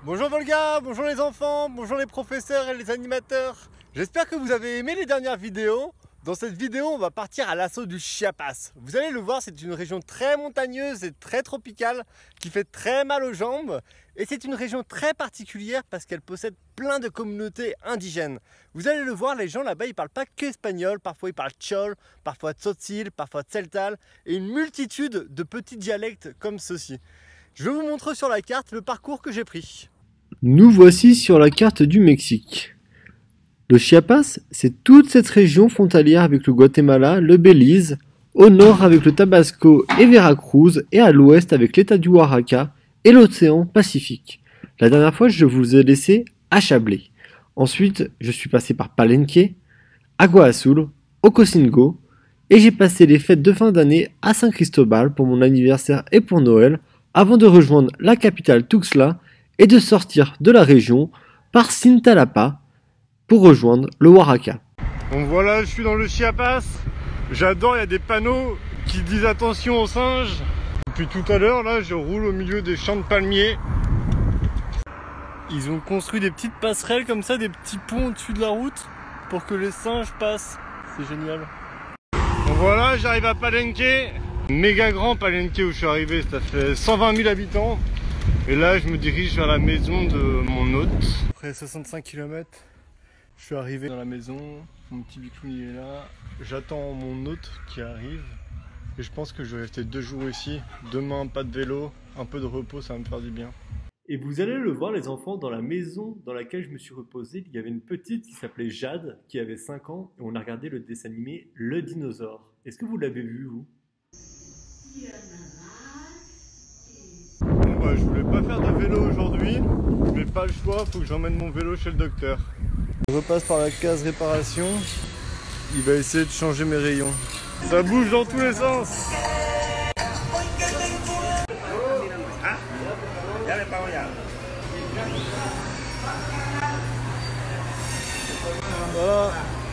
Bonjour Volga, bonjour les enfants, bonjour les professeurs et les animateurs. J'espère que vous avez aimé les dernières vidéos. Dans cette vidéo, on va partir à l'assaut du Chiapas. Vous allez le voir, c'est une région très montagneuse et très tropicale qui fait très mal aux jambes. Et c'est une région très particulière parce qu'elle possède plein de communautés indigènes. Vous allez le voir, les gens là-bas, ils parlent pas que espagnol. Parfois, ils parlent tchol, parfois tzotzil, parfois tzeltal et une multitude de petits dialectes comme ceci. Je vous montre sur la carte le parcours que j'ai pris. Nous voici sur la carte du Mexique. Le Chiapas, c'est toute cette région frontalière avec le Guatemala, le Belize, au nord avec le Tabasco et Veracruz, et à l'ouest avec l'état du Oaxaca et l'océan Pacifique. La dernière fois, je vous ai laissé à Chablé. Ensuite, je suis passé par Palenque, Agua Azul, Ocosingo, et j'ai passé les fêtes de fin d'année à San Cristobal pour mon anniversaire et pour Noël, avant de rejoindre la capitale Tuxtla et de sortir de la région par Cintalapa pour rejoindre le Oaxaca. Donc voilà, je suis dans le Chiapas. J'adore, il y a des panneaux qui disent attention aux singes. Depuis tout à l'heure, là, je roule au milieu des champs de palmiers. Ils ont construit des petites passerelles comme ça, des petits ponts au-dessus de la route pour que les singes passent. C'est génial. Donc voilà, j'arrive à Palenque. Méga grand Palenque où je suis arrivé, ça fait 120 000 habitants. Et là, je me dirige vers la maison de mon hôte. Après 65 km, je suis arrivé dans la maison. Mon petit bicloun il est là. J'attends mon hôte qui arrive. Et je pense que je vais rester 2 jours ici. Demain, pas de vélo, un peu de repos, ça va me faire du bien. Et vous allez le voir les enfants, dans la maison dans laquelle je me suis reposé, il y avait une petite qui s'appelait Jade, qui avait 5 ans, et on a regardé le dessin animé Le Dinosaure. Est-ce que vous l'avez vu, vous? Bon bah, je voulais pas faire de vélo aujourd'hui, mais pas le choix, faut que j'emmène mon vélo chez le docteur. Je repasse par la case réparation, il va essayer de changer mes rayons. Ça bouge dans tous les sens. Voilà.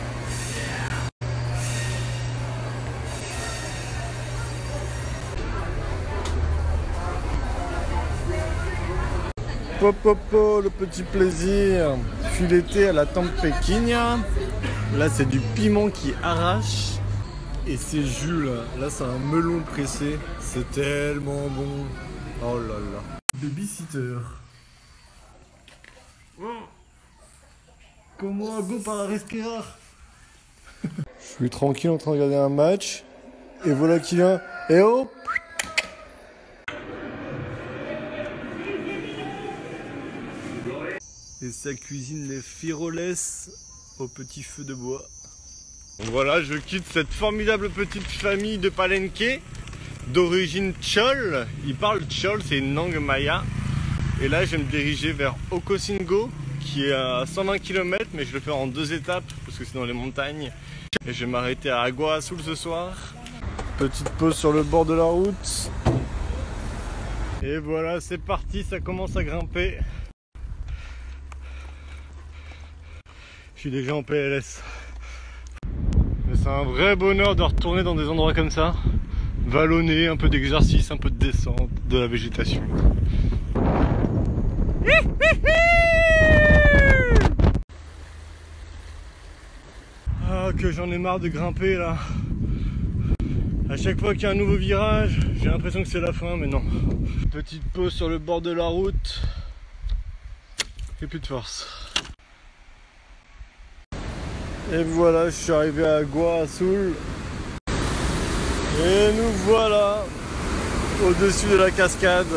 Popopo, le petit plaisir. Fileté à la Tampequinha. Là, c'est du piment qui arrache. Et c'est jus là. Là, c'est un melon pressé. C'est tellement bon. Oh là là. Babysitter. Comment un go par la respirer. Je suis tranquille en train de regarder un match. Et voilà qu'il vient. Et oh! Et ça cuisine les firoles au petit feu de bois. Donc voilà, je quitte cette formidable petite famille de Palenque d'origine tchol. Ils parlent tchol, c'est une langue maya. Et là, je vais me diriger vers Ocosingo, qui est à 120 km, mais je le fais en 2 étapes parce que c'est dans les montagnes. Et je vais m'arrêter à Agua Azul ce soir. Petite pause sur le bord de la route. Et voilà, c'est parti, ça commence à grimper. Je suis déjà en PLS. Mais c'est un vrai bonheur de retourner dans des endroits comme ça. Vallonner, un peu d'exercice, un peu de descente, de la végétation. Ah, que j'en ai marre de grimper là. À chaque fois qu'il y a un nouveau virage, j'ai l'impression que c'est la fin, mais non. Petite pause sur le bord de la route. Et plus de force. Et voilà, je suis arrivé à Agua Azul. Et nous voilà au-dessus de la cascade.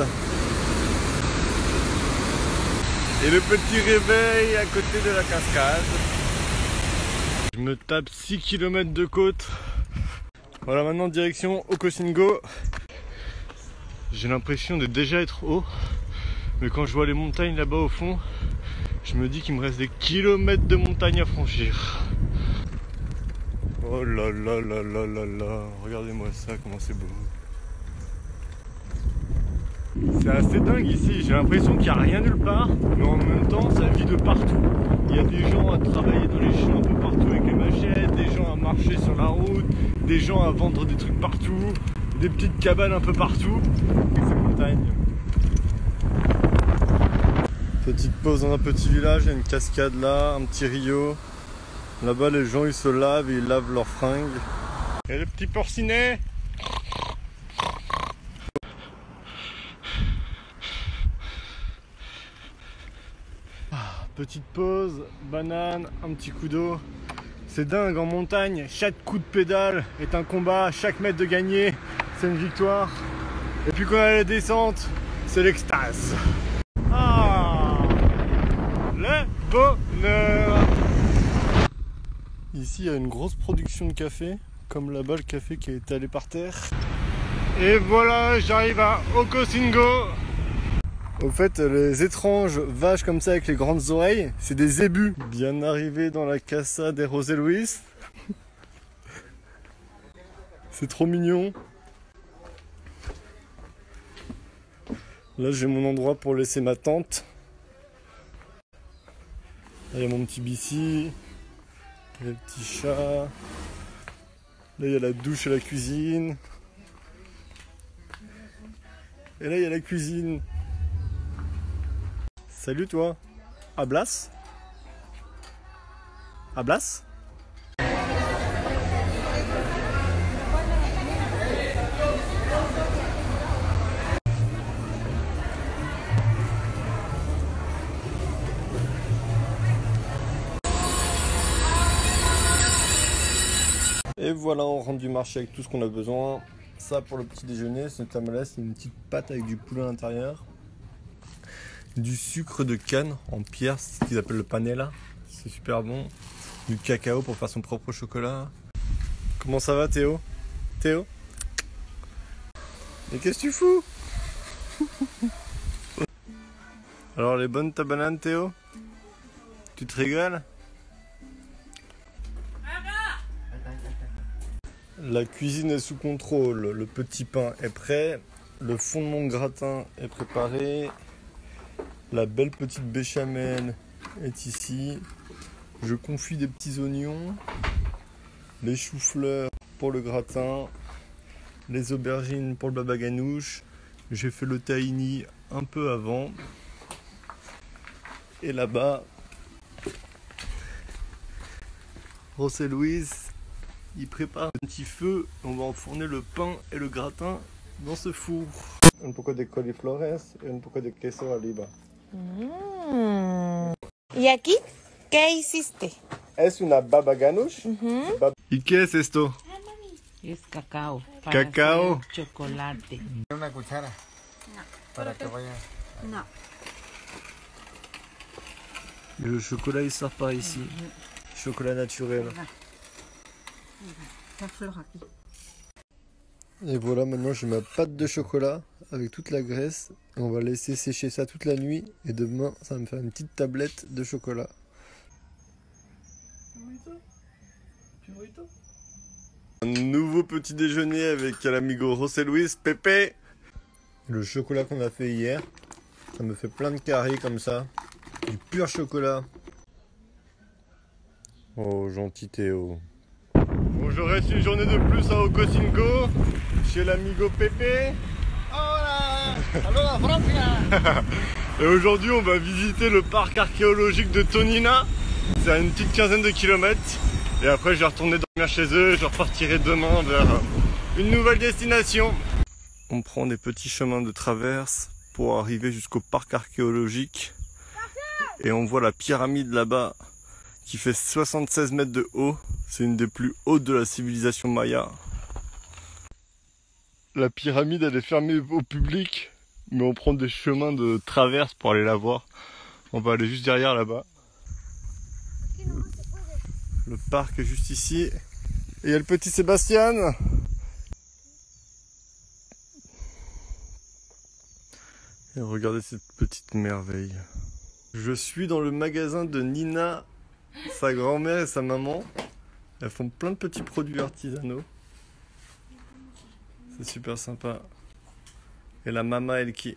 Et le petit réveil à côté de la cascade. Je me tape 6 km de côte. Voilà, maintenant direction Ocosingo. J'ai l'impression de déjà être haut. Mais quand je vois les montagnes là-bas au fond, je me dis qu'il me reste des kilomètres de montagne à franchir. Oh là là là là là là, regardez-moi ça, comment c'est beau. C'est assez dingue ici, j'ai l'impression qu'il n'y a rien nulle part, mais en même temps ça vit de partout. Il y a des gens à travailler dans les champs un peu partout avec les machettes, des gens à marcher sur la route, des gens à vendre des trucs partout, des petites cabanes un peu partout. Et ces montagnes. Petite pause dans un petit village, il y a une cascade là, un petit rio. Là-bas les gens ils se lavent et ils lavent leurs fringues. Et le petit porcinet. Petite pause, banane, un petit coup d'eau. C'est dingue en montagne, chaque coup de pédale est un combat, chaque mètre de gagné c'est une victoire. Et puis quand on a la descente, c'est l'extase. Ah, le bonheur. Ici il y a une grosse production de café, comme là-bas le café qui est étalé par terre. Et voilà, j'arrive à Ocosingo. Au fait, les étranges vaches comme ça avec les grandes oreilles, c'est des zébus. Bien arrivé dans la Casa de José Luis. C'est trop mignon. Là, j'ai mon endroit pour laisser ma tente. Là, il y a mon petit bici. Les petits chats. Là, il y a la douche et la cuisine. Et là, il y a la cuisine. Salut toi. Hablas? Hablas? Et voilà, on rentre du marché avec tout ce qu'on a besoin. Ça pour le petit déjeuner, c'est notamment c'est une petite pâte avec du poulet à l'intérieur. Du sucre de canne en pierre, c'est ce qu'ils appellent le panela, c'est super bon. Du cacao pour faire son propre chocolat. Comment ça va Théo? Théo? Mais qu'est-ce que tu fous? Alors elle est bonne ta banane Théo? Tu te régales? La cuisine est sous contrôle, le petit pain est prêt, le fond de mon gratin est préparé. La belle petite béchamel est ici. Je confie des petits oignons, les choux-fleurs pour le gratin, les aubergines pour le baba ganoush. J'ai fait le tahini un peu avant. Et là-bas, José Luis, il prépare un petit feu. On va enfourner le pain et le gratin dans ce four. Un poco de coliflores et un poco de queso arriba. ¿Y aquí qué hiciste? Es una baba ganoush. ¿Y qué es esto? Es cacao. Cacao. Hacer chocolate. Una cuchara. No. Para que vaya. No. Le chocolat il sort par ici. Chocolat naturel. La fleur aquí. Et voilà, maintenant j'ai ma pâte de chocolat avec toute la graisse. Et on va laisser sécher ça toute la nuit. Et demain, ça va me faire une petite tablette de chocolat. Un nouveau petit déjeuner avec l'amigo José Luis, Pepe. Le chocolat qu'on a fait hier, ça me fait plein de carrés comme ça. Du pur chocolat. Oh, gentil Théo. Bon, je reste une journée de plus à Ocosingo, chez l'amigo Pepe. Hola. Saludos a Francia. Et aujourd'hui, on va visiter le parc archéologique de Tonina. C'est à une petite quinzaine de kilomètres. Et après, je vais retourner dormir chez eux. Je repartirai demain vers une nouvelle destination. On prend des petits chemins de traverse pour arriver jusqu'au parc archéologique. Et on voit la pyramide là-bas qui fait 76 mètres de haut. C'est une des plus hautes de la civilisation maya. La pyramide, elle est fermée au public, mais on prend des chemins de traverse pour aller la voir. On va aller juste derrière là-bas. Le parc est juste ici. Et il y a le petit Sébastien. Et regardez cette petite merveille. Je suis dans le magasin de Nina, sa grand-mère et sa maman. Elles font plein de petits produits artisanaux. C'est super sympa. Et la Mama Elki.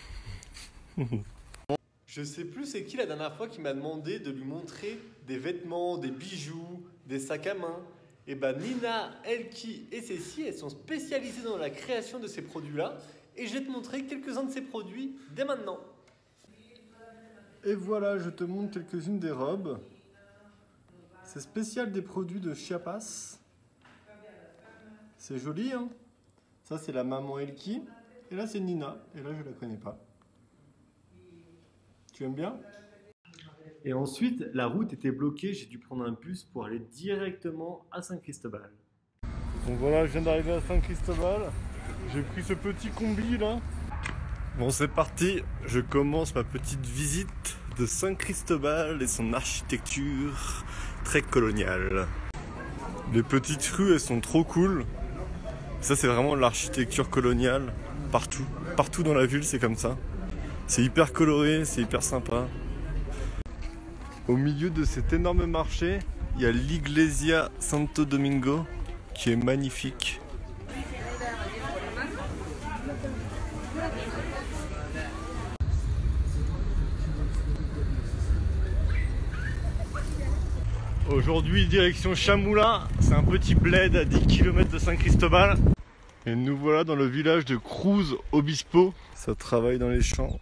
Je sais plus c'est qui la dernière fois qui m'a demandé de lui montrer des vêtements, des bijoux, des sacs à main. Et ben Nina, Elki et Cécile, elles sont spécialisées dans la création de ces produits-là. Et je vais te montrer quelques-uns de ces produits dès maintenant. Et voilà, je te montre quelques-unes des robes. C'est spécial des produits de Chiapas. C'est joli, hein? Ça, c'est la maman Elki. Et là, c'est Nina. Et là, je la connais pas. Tu aimes bien? Et ensuite, la route était bloquée. J'ai dû prendre un bus pour aller directement à San Cristobal. Donc voilà, je viens d'arriver à San Cristobal. J'ai pris ce petit combi là. Bon, c'est parti. Je commence ma petite visite de San Cristobal et son architecture très coloniale. Les petites rues, elles sont trop cool. Ça, c'est vraiment l'architecture coloniale. Partout. Partout dans la ville, c'est comme ça. C'est hyper coloré, c'est hyper sympa. Au milieu de cet énorme marché, il y a l'Iglesia Santo Domingo qui est magnifique. Aujourd'hui, direction Chamula, c'est un petit bled à 10 km de San Cristobal. Et nous voilà dans le village de Cruz Obispo. Ça travaille dans les champs.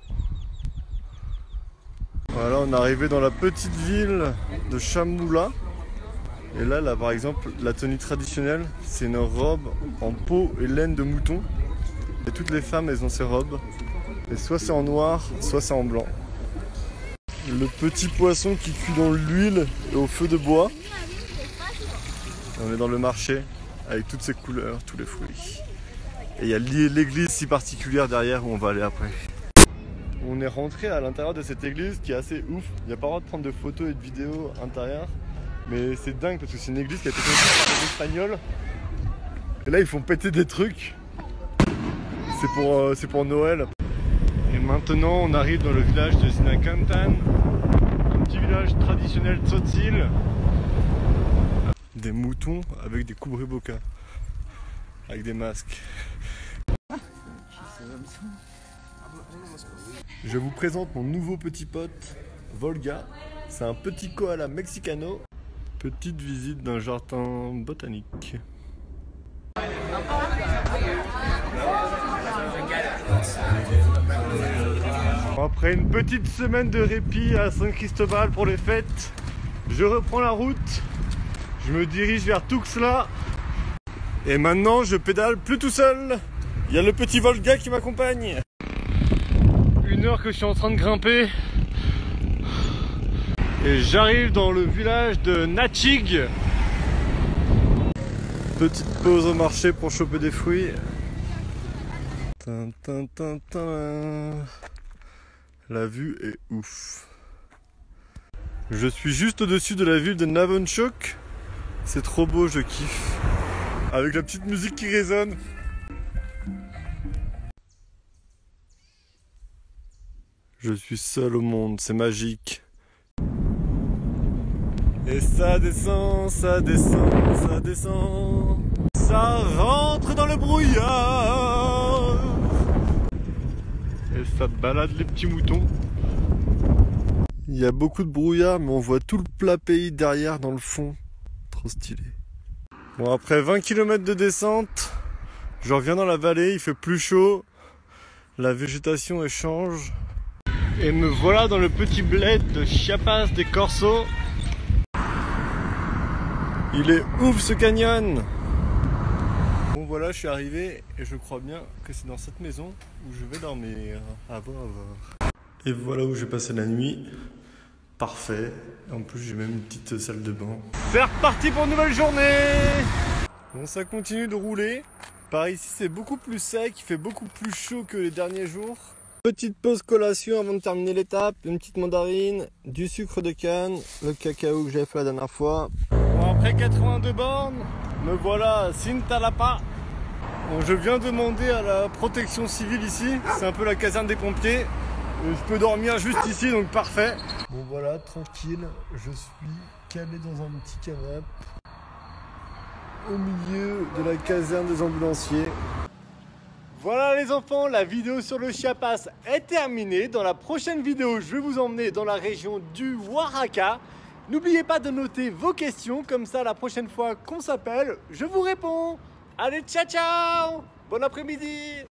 Voilà, on est arrivé dans la petite ville de Chamula. Et là, par exemple, la tenue traditionnelle, c'est une robe en peau et laine de mouton. Et toutes les femmes, elles ont ces robes. Et soit c'est en noir, soit c'est en blanc. Le petit poisson qui cuit dans l'huile et au feu de bois. On est dans le marché avec toutes ces couleurs, tous les fruits. Et il y a l'église si particulière derrière où on va aller après. On est rentré à l'intérieur de cette église qui est assez ouf. Il n'y a pas le droit de prendre de photos et de vidéos intérieures. Mais c'est dingue parce que c'est une église qui a été construite par les Espagnols. Et là ils font péter des trucs. C'est pour Noël. Et maintenant on arrive dans le village de Zinacantan. Un petit village traditionnel tzotzil. Des moutons avec des cubrebocas. Avec des masques. Je vous présente mon nouveau petit pote, Volga. C'est un petit koala mexicano. Petite visite d'un jardin botanique. Après une petite semaine de répit à San Cristobal pour les fêtes, je reprends la route. Je me dirige vers Tuxtla. Et maintenant, je pédale plus tout seul. Il y a le petit Volga qui m'accompagne. 1 heure que je suis en train de grimper. Et j'arrive dans le village de Nachig. Petite pause au marché pour choper des fruits. La vue est ouf. Je suis juste au-dessus de la ville de Navonchok. C'est trop beau, je kiffe. Avec la petite musique qui résonne. Je suis seul au monde, c'est magique. Et ça descend, ça descend, ça descend. Ça rentre dans le brouillard. Et ça balade les petits moutons. Il y a beaucoup de brouillard, mais on voit tout le plat pays derrière dans le fond. Trop stylé. Bon, après 20 km de descente, je reviens dans la vallée, il fait plus chaud. La végétation change. Et me voilà dans le petit bled de Chiapas de Corzo. Il est ouf ce canyon. Bon voilà, je suis arrivé et je crois bien que c'est dans cette maison où je vais dormir. À voir. Et voilà où j'ai passé la nuit. Parfait. En plus j'ai même une petite salle de bain. C'est reparti pour une nouvelle journée. Bon, ça continue de rouler. Par ici c'est beaucoup plus sec, il fait beaucoup plus chaud que les derniers jours. Petite pause collation avant de terminer l'étape, une petite mandarine, du sucre de canne, le cacao que j'avais fait la dernière fois. Bon, après 82 bornes, me voilà à Cintalapa. Bon, je viens demander à la protection civile ici, c'est un peu la caserne des pompiers. Je peux dormir juste ici, donc parfait. Bon voilà, tranquille, je suis calé dans un petit canapé au milieu de la caserne des ambulanciers. Voilà les enfants, la vidéo sur le Chiapas est terminée. Dans la prochaine vidéo, je vais vous emmener dans la région du Oaxaca. N'oubliez pas de noter vos questions, comme ça la prochaine fois qu'on s'appelle, je vous réponds. Allez, ciao ciao! Bon après-midi!